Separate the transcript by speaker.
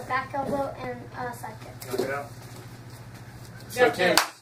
Speaker 1: back elbow, and side kick.
Speaker 2: Knock it out.
Speaker 3: So Tim,